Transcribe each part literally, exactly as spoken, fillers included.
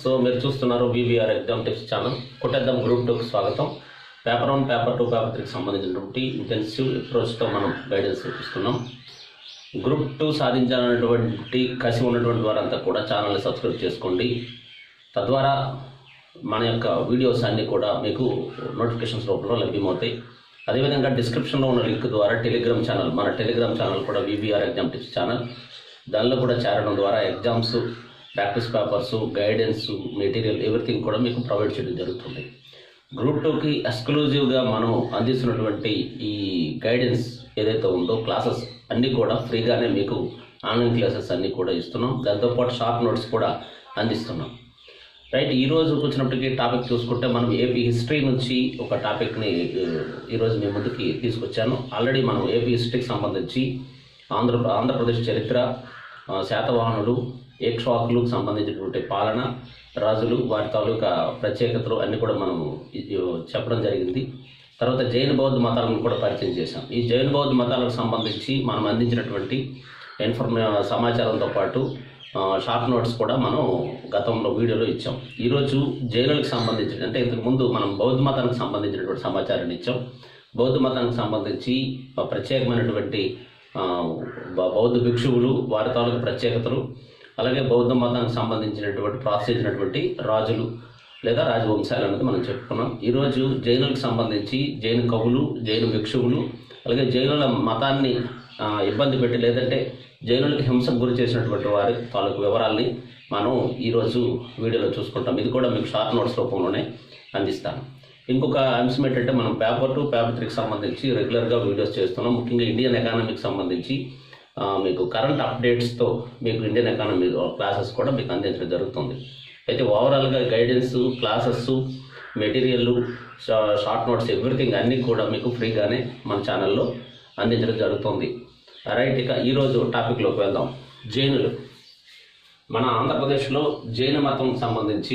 So మీరు చూస్తున్నారు VVR exam tips channel. కొట్టేద్దాం గ్రూప్ టూకి స్వాగతం. Paper one paper two paper త్రీకి సంబంధించినటువంటి ఇంటెన్సివ్ అప్రోచ్తో మనం గైడెన్స్ చూపిస్తున్నాం. గ్రూప్ టూ సాధించాలనేటువంటి కసి ఉన్నటువంటి వారంతా కూడా ఛానల్ని సబ్స్క్రైబ్ చేసుకోండి. తద్వారా మన యొక్క వీడియోస్ అన్నీ కూడా మీకు నోటిఫికేషన్స్ రూపంలో లభ్యమవుతాయి. అదేవిధంగా డిస్క్రిప్షన్లో ఉన్న లింక్ ద్వారా టెలిగ్రామ్ ఛానల్, మన టెలిగ్రామ్ ఛానల్ కూడా వివిఆర్ ఎగ్జామ్ టిప్స్ ఛానల్, దానిలో కూడా చేరడం ద్వారా exams, practice papers, guidance, material everything కూడా మీకు ప్రొవైడ్ చేయడం జరుగుతుంది. గ్రూప్ టూకి ఎక్స్క్లూజివ్గా మనం అందిస్తున్నటువంటి ఈ గైడెన్స్ ఏదైతే ఉందో క్లాసెస్ అన్నీ కూడా ఫ్రీగానే మీకు ఆన్లైన్ క్లాసెస్ అన్నీ కూడా ఇస్తున్నాం. దాంతోపాటు షార్ట్ నోట్స్ కూడా అందిస్తున్నాం. రైట్, ఈరోజు వచ్చినప్పటికీ టాపిక్ చూసుకుంటే మనం ఏపీ హిస్టరీ నుంచి ఒక టాపిక్ని ఈరోజు మీ ముందుకి తీసుకొచ్చాను. ఆల్రెడీ మనం ఏపీ హిస్టరీకి సంబంధించి ఆంధ్ర ఆంధ్రప్రదేశ్ చరిత్ర, శాతవాహనులు, ఏక్ష్వాకులకు సంబంధించినటువంటి పాలన, రాజులు, వారి తాలూకా ప్రత్యేకతలు అన్నీ కూడా మనం చెప్పడం జరిగింది. తర్వాత జైన బౌద్ధ మతాలను కూడా పరిచయం చేశాం. ఈ జైన బౌద్ధ మతాలకు సంబంధించి మనం అందించినటువంటి ఇన్ఫర్మే సమాచారంతో పాటు షార్ట్ నోట్స్ కూడా మనం గతంలో వీడియోలో ఇచ్చాం. ఈరోజు జైనులకు సంబంధించి, అంటే ఇంతకుముందు మనం బౌద్ధ మతానికి సంబంధించినటువంటి సమాచారాన్ని ఇచ్చాం. బౌద్ధ మతానికి సంబంధించి ప్రత్యేకమైనటువంటి బౌద్ధ భిక్షువులు, వారి తాలూకు ప్రత్యేకతలు, అలాగే బౌద్ధ మతానికి సంబంధించినటువంటి ప్రోత్సహించినటువంటి రాజులు లేదా రాజవంశాలు అనేది మనం చెప్పుకున్నాం. ఈరోజు జైనులకు సంబంధించి జైన కవులు, జైన భిక్షువులు, అలాగే జైనుల మతాన్ని ఇబ్బంది పెట్టి లేదంటే జైనులకి హింసకు గురి చేసినటువంటి వారి తాలూకు వివరాల్ని మనం ఈరోజు వీడియోలో చూసుకుంటాం. ఇది కూడా మీకు షార్ట్ నోట్స్ రూపంలోనే అందిస్తాను. ఇంకొక అంశం ఏంటంటే మనం పేపర్ టూ పేపర్ త్రీకి సంబంధించి రెగ్యులర్గా వీడియోస్ చేస్తున్నాం. ముఖ్యంగా ఇండియన్ ఎకానమీకి సంబంధించి మీకు కరెంట్ అప్డేట్స్తో మీకు ఇండియన్ ఎకానమీ క్లాసెస్ కూడా మీకు అందించడం జరుగుతుంది. అయితే ఓవరాల్గా guidance, classes, material, short notes everything అన్నీ కూడా మీకు ఫ్రీగానే మన ఛానల్లో అందించడం జరుగుతుంది. రైట్, ఇక ఈరోజు టాపిక్లోకి వెళ్దాం. జైనులు. మన ఆంధ్రప్రదేశ్లో జైన మతం సంబంధించి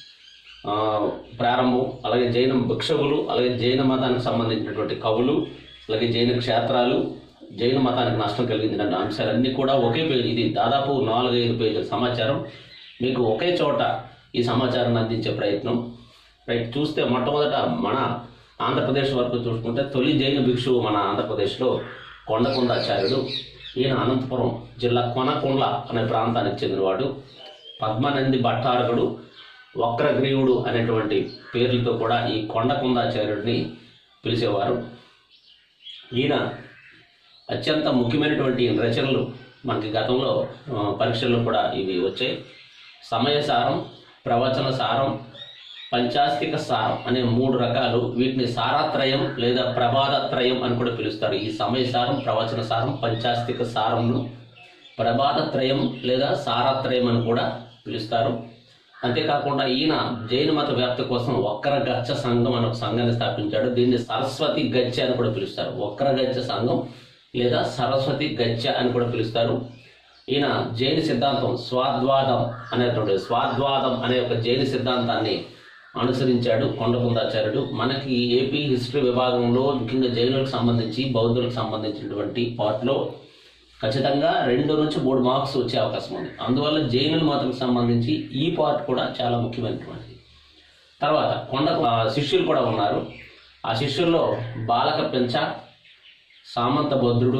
ప్రారంభం, అలాగే జైన భిక్షువులు, అలాగే జైన మతానికి సంబంధించినటువంటి కవులు, అలాగే జైన క్షేత్రాలు, జైన మతానికి నష్టం కలిగించిన అంశాలన్నీ కూడా ఒకే పేజీ, ఇది దాదాపు నాలుగైదు పేజీల సమాచారం మీకు ఒకే చోట ఈ సమాచారాన్ని అందించే ప్రయత్నం. రైట్, చూస్తే మొట్టమొదట మన ఆంధ్రప్రదేశ్ వరకు చూసుకుంటే తొలి జైన భిక్షువు మన ఆంధ్రప్రదేశ్లో కొండకొండాచార్యుడు. ఈయన అనంతపురం జిల్లా కొనకొండ అనే ప్రాంతానికి చెందినవాడు. పద్మనంది భట్టారకుడు, వక్రగ్రీవుడు అనేటువంటి పేర్లతో కూడా ఈ కొండకొండాచార్యుడిని పిలిచేవారు. ఈయన అత్యంత ముఖ్యమైనటువంటి రచనలు మనకి గతంలో పరీక్షల్లో కూడా ఇవి వచ్చాయి. సమయసారం, ప్రవచన సారం, పంచాస్తిక సారం అనే మూడు రకాలు. వీటిని సారాత్రయం లేదా ప్రభాతత్రయం అని కూడా పిలుస్తారు. ఈ సమయసారం, ప్రవచన సారం, పంచాస్తిక సారంను ప్రభాతత్రయం లేదా సారాత్రయం అని కూడా పిలుస్తారు. అంతేకాకుండా ఈయన జైన మత వ్యాప్తి కోసం వక్రగచ్చ సంఘం అనే ఒక సంఘాన్ని స్థాపించాడు. దీన్ని సరస్వతి గచ్చ అని కూడా పిలుస్తారు. వక్రగచ్చ సంఘం లేదా సరస్వతి గచ్చ అని కూడా పిలుస్తారు. ఈయన జైన సిద్ధాంతం స్వాద్వాదం అనేటువంటి స్వాద్వాదం అనే ఒక జైన సిద్ధాంతాన్ని అనుసరించాడు కొండకొండాచార్యుడు. మనకి ఏపీ హిస్టరీ విభాగంలో ముఖ్యంగా జైనులకు సంబంధించి, బౌద్ధులకు సంబంధించినటువంటి పార్ట్లో ఖచ్చితంగా రెండు నుంచి మూడు మార్క్స్ వచ్చే అవకాశం ఉంది. అందువల్ల జైనుల మతానికి సంబంధించి ఈ పార్ట్ కూడా చాలా ముఖ్యమైనటువంటిది. తర్వాత కొండ శిష్యులు కూడా ఉన్నారు. ఆ శిష్యుల్లో బాలక పెంచ, సామంత భద్రుడు,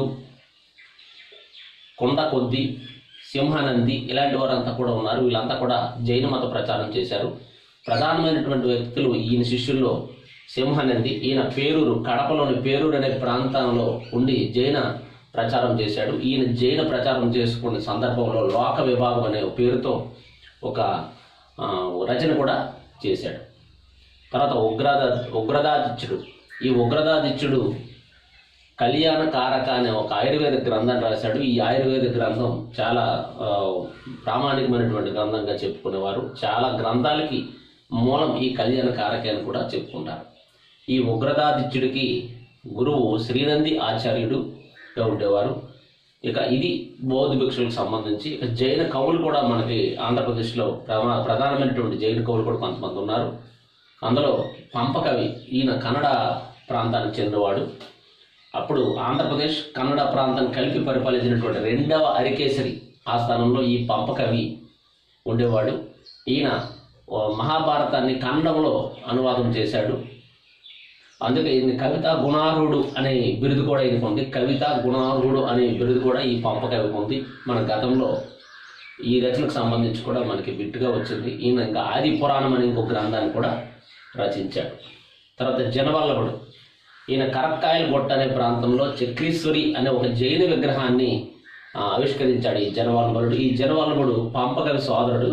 కొండ కొద్ది, సింహానంది ఇలాంటి వారంతా కూడా ఉన్నారు. వీళ్ళంతా కూడా జైన మత ప్రచారం చేశారు. ప్రధానమైనటువంటి వ్యక్తులు ఈయన శిష్యుల్లో సింహానంది. ఈయన పేరూరు, కడపలోని పేరూరు అనే ప్రాంతంలో ఉండి జైన ప్రచారం చేశాడు. ఈయన జైన ప్రచారం చేసుకునే సందర్భంలో లోక విభాగం అనే పేరుతో ఒక రచన కూడా చేశాడు. తర్వాత ఉగ్రదా ఉగ్రదాదిత్యుడు. ఈ ఉగ్రదాదిత్యుడు కళ్యాణ కారక అనే ఒక ఆయుర్వేద గ్రంథం రాశాడు. ఈ ఆయుర్వేద గ్రంథం చాలా ప్రామాణికమైనటువంటి గ్రంథంగా చెప్పుకునేవారు. చాలా గ్రంథాలకి మూలం ఈ కళ్యాణ కారక అని కూడా చెప్పుకుంటారు. ఈ ఉగ్రదాదిత్యుడికి గురువు శ్రీనంది ఆచార్యుడుగా ఉండేవారు. ఇక ఇది బౌద్ధ భిక్షులకు సంబంధించి. ఇక జైన కవులు కూడా మనకి ఆంధ్రప్రదేశ్లో ప్రధానమైనటువంటి జైన కవులు కూడా కొంతమంది ఉన్నారు. అందులో పంపకవి, ఈయన కన్నడ ప్రాంతానికి చెందినవాడు. అప్పుడు ఆంధ్రప్రదేశ్ కన్నడ ప్రాంతం కలిపి పరిపాలించినటువంటి రెండవ అరికేసరి ఆస్థానంలో ఈ పంపకవి ఉండేవాడు. ఈయన మహాభారతాన్ని కన్నడంలో అనువాదం చేశాడు. అందుకే ఈయన కవితా గుణార్హుడు అనే బిరుదు కూడా ఈయనకు ఉంది. కవితా గుణార్హుడు అనే బిరుదు కూడా ఈ పంప కవికి ఉంది. మన గతంలో ఈ రచనకు సంబంధించి కూడా మనకి బిట్టుగా వచ్చింది. ఈయన ఇంకా ఆది పురాణం అనే ఇంకొక గ్రంథాన్ని కూడా రచించాడు. తర్వాత జనవల్లభుడు, ఈయన కరక్కాయల గొట్ట అనే ప్రాంతంలో చక్రీశ్వరి అనే ఒక జైన విగ్రహాన్ని ఆవిష్కరించాడు ఈ జనవల్లభుడు. ఈ జనవల్లభుడు పంప కవి సోదరుడు.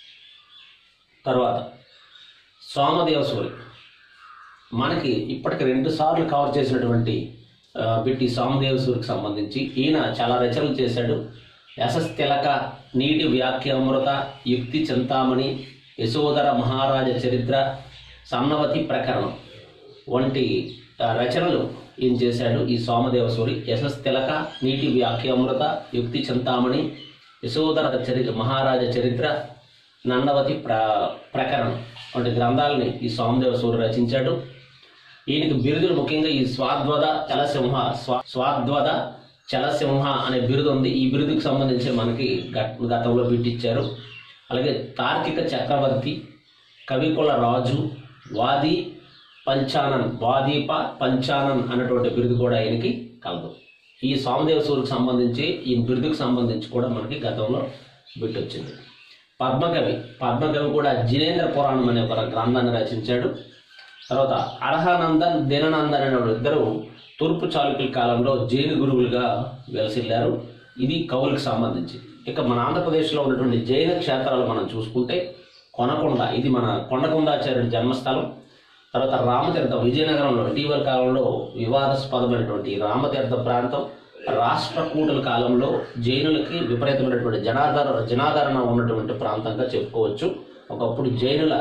తర్వాత సోమదేవసూరి, మనకి ఇప్పటికి రెండు సార్లు కవర్ చేసినటువంటి బిట్టి సోమదేవసూరికి సంబంధించి ఈయన చాలా రచనలు చేశాడు. యశస్తిలక, నీటి వ్యాఖ్యామృత, యుక్తి చింతామణి, యశోధర మహారాజ చరిత్ర, సన్నవతి ప్రకరణం వంటి రచనలు ఈయన చేశాడు ఈ సోమదేవసూరి. యశస్తిలక, నీటి వ్యాఖ్యామృత, యుక్తి చింతామణి, యశోధర చరి మహారాజ చరిత్ర, నన్నవతి ప్ర ప్రకరణం వంటి గ్రంథాలని ఈ సోమదేవసూరి రచించాడు. ఈయనకి బిరుదులు ముఖ్యంగా ఈ స్వాద్వద చలసింహ స్వా స్వాద్వద చలసింహ అనే బిరుదు ఉంది. ఈ బిరుదుకు సంబంధించి మనకి గతంలో బిట్టిచ్చారు. అలాగే తార్కిక చక్రవర్తి, కవికుల రాజు, వాది పంచానన్, వాదీప పంచానన్ అన్నటువంటి బిరుదు కూడా ఆయనకి కలదు. ఈ సోమదేవసూరికి సంబంధించి ఈ బిరుదుకు సంబంధించి కూడా మనకి గతంలో బిట్టొచ్చింది. పద్మకవి, పద్మకవి కూడా జినేంద్ర పురాణం అనే ఒక గ్రంథాన్ని రచించాడు. తర్వాత అర్హానందన్, దిననందన్ అనే ఇద్దరు తూర్పు చాళుక్యుల కాలంలో జైన గురువులుగా వెలసిల్లారు. ఇది కవులకు సంబంధించి. ఇక మన ఆంధ్రప్రదేశ్లో ఉన్నటువంటి జైన క్షేత్రాలు మనం చూసుకుంటే కొనకొండ, ఇది మన కొండకొండాచార్యుడి జన్మస్థలం. తర్వాత రామతీర్థ, విజయనగరంలో ఇటీవల కాలంలో వివాదాస్పదమైనటువంటి రామతీర్థ ప్రాంతం. రాష్ట్రకూటుల కాలంలో జైనులకి విపరీతమైనటువంటి జనాదర జనాదరణ ఉన్నటువంటి ప్రాంతంగా చెప్పుకోవచ్చు. ఒకప్పుడు జైనుల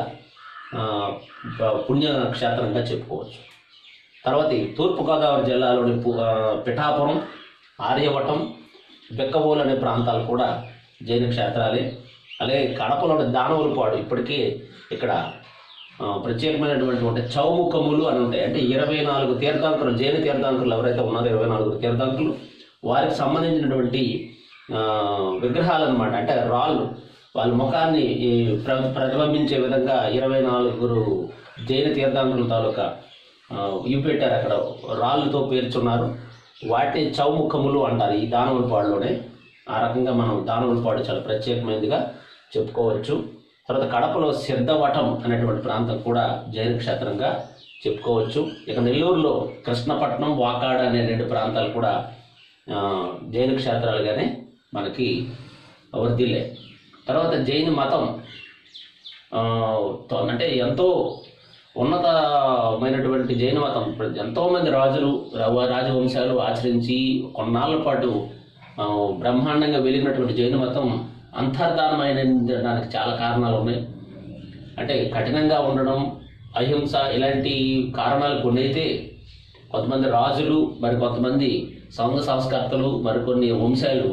పుణ్యక్షేత్రంగా చెప్పుకోవచ్చు. తర్వాత తూర్పుగోదావరి జిల్లాలోని పిఠాపురం, ఆర్యవటం, బెక్కబోలు అనే ప్రాంతాలు కూడా జైన క్షేత్రాలే. అలాగే కడపలోని దానవులపాడు, ఇప్పటికీ ఇక్కడ ప్రత్యేకమైనటువంటి చౌముఖములు అని ఉంటాయి. అంటే ఇరవై నాలుగు తీర్థాంకులు, జైన తీర్థాంకులు ఎవరైతే ఉన్నారో ఇరవై నాలుగు తీర్థాంకులు, వారికి సంబంధించినటువంటి విగ్రహాలు అన్నమాట. అంటే రాళ్ళు, వాళ్ళ ముఖాన్ని ప్ర ప్రతిబింబించే విధంగా ఇరవై నాలుగురు జైన తీర్థాంకుల తాలూకా ఇవి పెట్టారు. అక్కడ రాళ్ళతో పేర్చున్నారు. వాటి చౌముఖములు అంటారు ఈ దానవులపాడులోనే. ఆ రకంగా మనం దానవులపాడు చాలా ప్రత్యేకమైనదిగా చెప్పుకోవచ్చు. తర్వాత కడపలో సిద్ధవటం అనేటువంటి ప్రాంతం కూడా జైన క్షేత్రంగా చెప్పుకోవచ్చు. ఇక నెల్లూరులో కృష్ణపట్నం, వాకాడ అనే రెండు ప్రాంతాలు కూడా జైన క్షేత్రాలుగానే మనకి వర్ధిల్లే. తర్వాత జైన మతం అంటే ఎంతో ఉన్నతమైనటువంటి జైన మతం ఎంతోమంది రాజులు రాజవంశాలు ఆచరించి కొన్నాళ్ళ పాటు బ్రహ్మాండంగా వెలిగినటువంటి జైన మతం అంతర్ధానమైనడానికి చాలా కారణాలు ఉన్నాయి. అంటే కఠినంగా ఉండడం, అహింస, ఇలాంటి కారణాలు కొన్ని అయితే కొంతమంది రాజులు, మరి కొంతమంది సంఘ సంస్కర్తలు, మరికొన్ని వంశాలు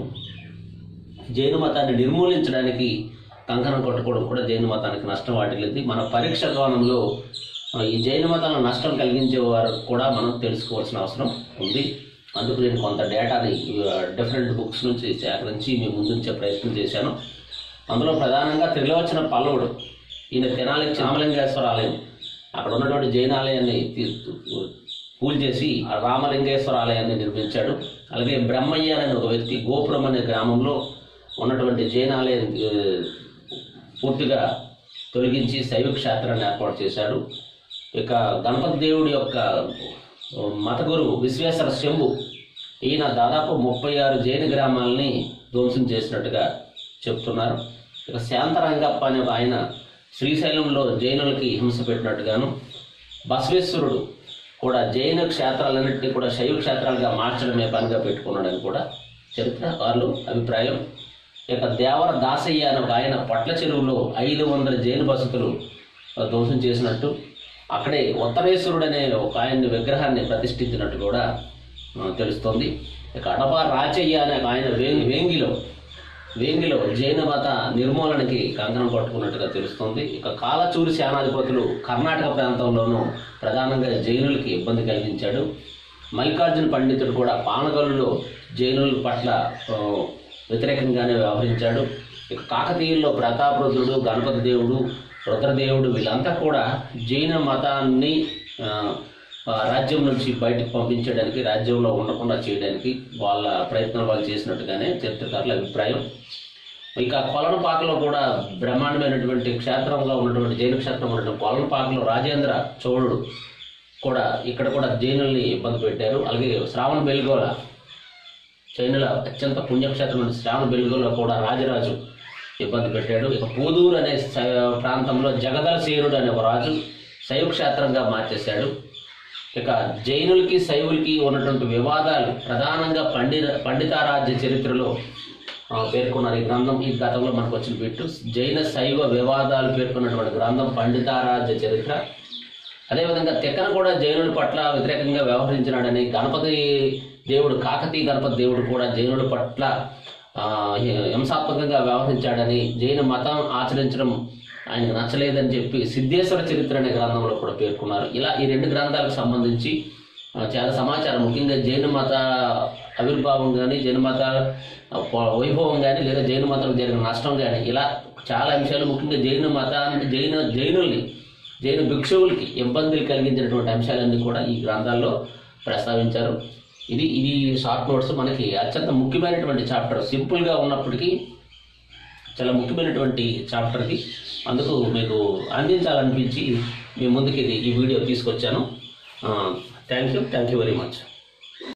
జైన మతాన్ని నిర్మూలించడానికి కంకణం కట్టుకోవడం కూడా జైన మతానికి నష్టం వాటిల్లింది. మన పరీక్ష కోణంలో ఈ జైన మతాలను నష్టం కలిగించే వారు కూడా మనం తెలుసుకోవాల్సిన అవసరం ఉంది. అందుకు నేను కొంత డేటాని డిఫరెంట్ బుక్స్ నుంచి సేకరించి మీ ముందుంచే ప్రయత్నం చేశాను. అందులో ప్రధానంగా త్రిలోచన పల్లవుడు, ఈయన తెనాలి రామలింగేశ్వర ఆలయం, అక్కడ ఉన్నటువంటి జైన ఆలయాన్ని పూజ చేసి రామలింగేశ్వర ఆలయాన్ని నిర్మించాడు. అలాగే బ్రహ్మయ్య అనే ఒక వ్యక్తి గోపురం అనే గ్రామంలో ఉన్నటువంటి జైన ఆలయం పూర్తిగా తొలగించి శైవ క్షేత్రాన్ని ఏర్పాటు చేశాడు. ఇక గణపతి దేవుడి యొక్క మత గురువు విశ్వేశ్వర శంభు, ఈయన దాదాపు ముప్పై ఆరు జైన గ్రామాలని ధ్వంసం చేసినట్టుగా చెప్తున్నారు. ఇక శాంతరంగప్ప అనే ఆయన శ్రీశైలంలో జైనులకి హింస పెట్టినట్టుగాను, బసవేశ్వరుడు కూడా జైన క్షేత్రాలన్నింటినీ కూడా శైవ క్షేత్రాలుగా మార్చడమే పనిగా పెట్టుకున్నాడని కూడా చరిత్రకారులు అభిప్రాయం. ఇక దేవర దాసయ్య అనే ఒక ఆయన పట్ల చెరువులో ఐదు వందల జైన బసతులు ధ్వంసం చేసినట్టు, అక్కడే ఉత్తరేశ్వరుడు అనే ఒక ఆయన్ని విగ్రహాన్ని ప్రతిష్ఠించినట్టు కూడా తెలుస్తోంది. ఇక అడప రాచయ్య అనే ఆయన వేంగి వేంగిలో వేంగిలో జైన మత నిర్మూలనకి కంకణం పట్టుకున్నట్టుగా తెలుస్తుంది. ఇక కాలచూరి సేనాధిపతులు కర్ణాటక ప్రాంతంలోనూ ప్రధానంగా జైనులకి ఇబ్బంది కలిగించాడు. మల్లికార్జున పండితుడు కూడా పానగల్లులో జైనుల పట్ల వ్యతిరేకంగానే వ్యవహరించాడు. ఇక కాకతీయుల్లో ప్రతాపరుద్రుడు, గణపతి దేవుడు, రుద్రదేవుడు వీళ్ళంతా కూడా జైన మతాన్ని రాజ్యం నుంచి బయటకు పంపించడానికి, రాజ్యంలో ఉండకుండా చేయడానికి వాళ్ళ ప్రయత్నాలు వాళ్ళు చేసినట్టుగానే చరిత్రకారుల అభిప్రాయం. ఇక కొలనుపాకలో కూడా బ్రహ్మాండమైనటువంటి క్షేత్రంగా ఉన్నటువంటి జైన క్షేత్రం ఉన్నటువంటి కొలనుపాకలో రాజేంద్ర చోళుడు కూడా ఇక్కడ కూడా జైనుల్ని ఇబ్బంది పెట్టారు. అలాగే శ్రావణ బెల్గోల, జైనుల అత్యంత పుణ్యక్షేత్రం శ్రావణ బెల్గోలో కూడా రాజరాజు ఇబ్బంది పెట్టాడు. ఇక పూదూరు అనే ప్రాంతంలో జగదల సేనుడు అనే ఒక రాజు శైవ క్షేత్రంగా మార్చేశాడు. ఇక జైనులకి శైవులకి ఉన్నటువంటి వివాదాలు ప్రధానంగా పండి పండితారాజ్య చరిత్రలో పేర్కొన్నారు. ఈ గ్రంథం ఈ గతంలో మనకు వచ్చిన బిట్టు జైన శైవ వివాదాలు పేర్కొన్నటువంటి గ్రంథం పండితారాజ్య చరిత్ర. అదేవిధంగా తెక్కన కూడా జైనుల పట్ల వ్యతిరేకంగా వ్యవహరించినాడని, గణపతి దేవుడు కాకతీయ గణపతి దేవుడు కూడా జైనుల పట్ల హింసాత్మకంగా వ్యవహరించాడని, జైన మతం ఆచరించడం ఆయనకు నచ్చలేదని చెప్పి సిద్ధేశ్వర చరిత్ర అనే గ్రంథంలో కూడా పేర్కొన్నారు. ఇలా ఈ రెండు గ్రంథాలకు సంబంధించి చాలా సమాచారం, ముఖ్యంగా జైన మత ఆవిర్భావం కానీ, జైన మత వైభవం కానీ, లేదా జైన మతం జరిగిన నష్టం కానీ, ఇలా చాలా అంశాలు, ముఖ్యంగా జైన మతాన్ని జైన జైనుల్ని జైన భిక్షువులకి ఇబ్బందులు కలిగించినటువంటి అంశాలన్నీ కూడా ఈ గ్రంథాల్లో ప్రస్తావించారు. ఇది ఇది షార్ట్ నోట్స్. మనకి అత్యంత ముఖ్యమైనటువంటి చాప్టర్, సింపుల్గా ఉన్నప్పటికీ చాలా ముఖ్యమైనటువంటి చాప్టర్ ఇది. అందుకు మీకు అందించాలనిపించి మీ ముందుకి ఇది ఈ వీడియో తీసుకొచ్చాను. Thank you thank you very much.